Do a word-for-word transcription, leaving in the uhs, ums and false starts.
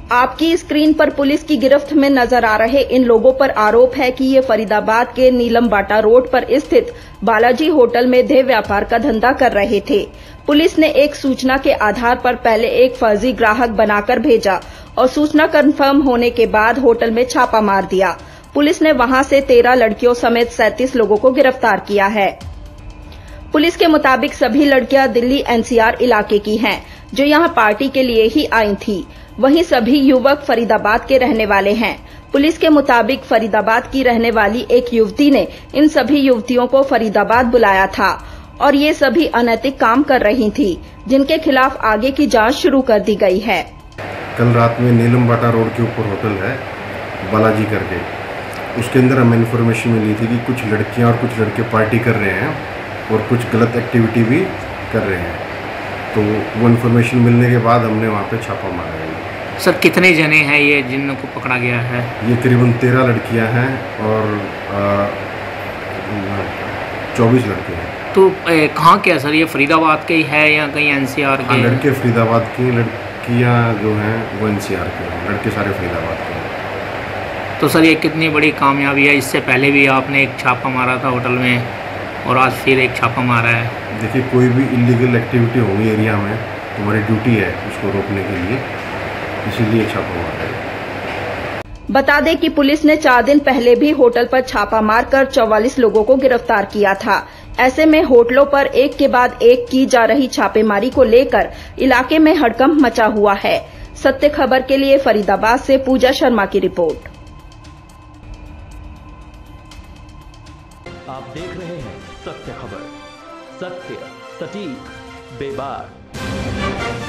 आपकी स्क्रीन पर पुलिस की गिरफ्त में नजर आ रहे इन लोगों पर आरोप है कि ये फरीदाबाद के नीलम बाटा रोड पर स्थित बालाजी होटल में देह व्यापार का धंधा कर रहे थे। पुलिस ने एक सूचना के आधार पर पहले एक फर्जी ग्राहक बनाकर भेजा और सूचना कंफर्म होने के बाद होटल में छापा मार दिया। पुलिस ने वहां से तेरह लड़कियों समेत सैंतीस लोगों को गिरफ्तार किया है। पुलिस के मुताबिक सभी लड़कियां दिल्ली एन सी आर इलाके की हैं, जो यहां पार्टी के लिए ही आई थी। वहीं सभी युवक फरीदाबाद के रहने वाले हैं। पुलिस के मुताबिक फरीदाबाद की रहने वाली एक युवती ने इन सभी युवतियों को फरीदाबाद बुलाया था और ये सभी अनैतिक काम कर रही थी, जिनके खिलाफ आगे की जांच शुरू कर दी गई है। कल रात में नीलम बाटा रोड के ऊपर होटल है बालाजी करके, उसके अंदर हमें इन्फॉर्मेशन मिली थी कि कुछ लड़कियां और कुछ लड़के पार्टी कर रहे हैं और कुछ गलत एक्टिविटी भी कर रहे हैं। तो वो इन्फॉर्मेशन मिलने के बाद हमने वहाँ पे छापा मारा है। सर कितने जने हैं ये जिनको पकड़ा गया है? ये करीबन तेरह लड़कियां हैं और चौबीस लड़के हैं। तो कहाँ के सर, ये फरीदाबाद के ही है या कहीं एन सी आर के? लड़के फरीदाबाद की, लड़कियां जो हैं वो एन सी आर के हैं, लड़के सारे फरीदाबाद के हैं। तो सर ये कितनी बड़ी कामयाबी है? इससे पहले भी आपने एक छापा मारा था होटल में और आज फिर एक छापा मारा है। देखिए, कोई भी इलीगल एक्टिविटी होगी एरिया में तो हमारी ड्यूटी है उसको रोकने के लिए, इसीलिए छापा मारा है। बता दें कि पुलिस ने चार दिन पहले भी होटल पर छापा मारकर चौवालीस लोगों को गिरफ्तार किया था। ऐसे में होटलों पर एक के बाद एक की जा रही छापेमारी को लेकर इलाके में हड़कंप मचा हुआ है। सत्य खबर के लिए फरीदाबाद से पूजा शर्मा की रिपोर्ट। आप देख रहे हैं सत्य खबर, सत्य सटीक बेबाक।